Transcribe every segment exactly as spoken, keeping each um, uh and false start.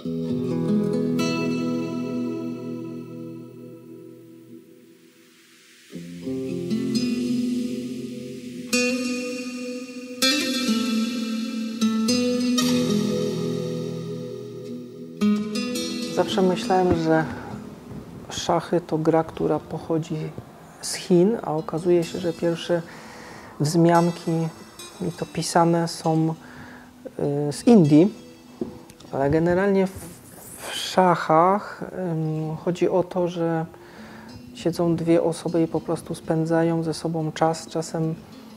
Zawsze myślałem, że szachy to gra, która pochodzi z Chin, a okazuje się, że pierwsze wzmianki, i to pisane, są z Indii. Ale generalnie w szachach chodzi o to, że siedzą dwie osoby i po prostu spędzają ze sobą czas. Czasem,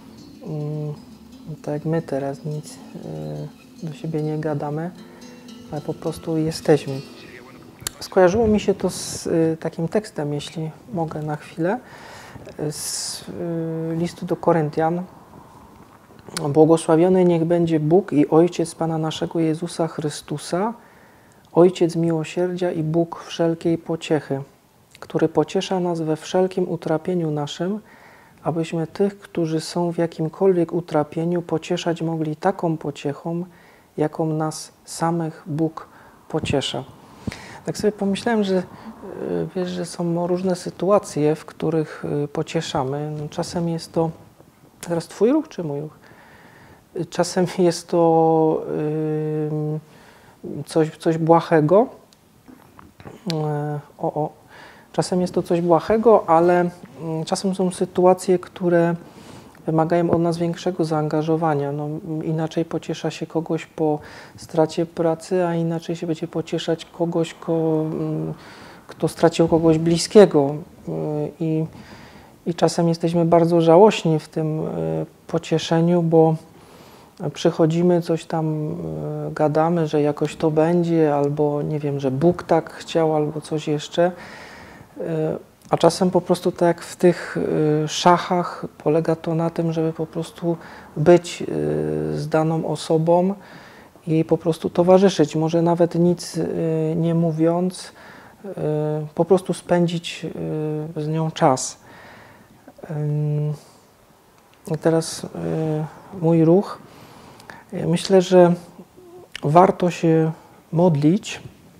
tak jak my teraz, nic do siebie nie gadamy, ale po prostu jesteśmy. Skojarzyło mi się to z y, takim tekstem, jeśli mogę na chwilę, z y, listu do Koryntian. Błogosławiony niech będzie Bóg i Ojciec Pana naszego Jezusa Chrystusa, Ojciec miłosierdzia i Bóg wszelkiej pociechy, który pociesza nas we wszelkim utrapieniu naszym, abyśmy tych, którzy są w jakimkolwiek utrapieniu, pocieszać mogli taką pociechą, jaką nas samych Bóg pociesza. Tak sobie pomyślałem, że wiesz, że są różne sytuacje, w których pocieszamy. Czasem jest to, teraz twój ruch czy mój ruch? Czasem jest to coś, coś błahego. O, o. Czasem jest to coś błahego, ale czasem są sytuacje, które wymagają od nas większego zaangażowania. No, inaczej pociesza się kogoś po stracie pracy, a inaczej się będzie pocieszać kogoś, kto, kto stracił kogoś bliskiego. I, I czasem jesteśmy bardzo żałośni w tym pocieszeniu, bo przychodzimy, coś tam gadamy, że jakoś to będzie, albo nie wiem, że Bóg tak chciał, albo coś jeszcze. A czasem po prostu tak jak w tych szachach polega to na tym, żeby po prostu być z daną osobą i jej po prostu towarzyszyć. Może nawet nic nie mówiąc, po prostu spędzić z nią czas. I teraz mój ruch. Myślę, że warto się modlić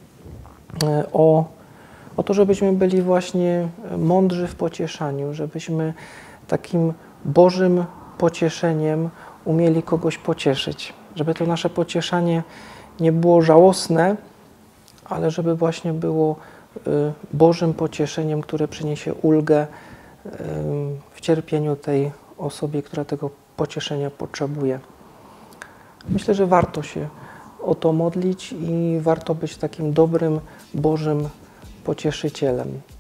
o O to, żebyśmy byli właśnie mądrzy w pocieszaniu, żebyśmy takim Bożym pocieszeniem umieli kogoś pocieszyć. Żeby to nasze pocieszanie nie było żałosne, ale żeby właśnie było Bożym pocieszeniem, które przyniesie ulgę w cierpieniu tej osobie, która tego pocieszenia potrzebuje. Myślę, że warto się o to modlić i warto być takim dobrym Bożym pocieszycielem.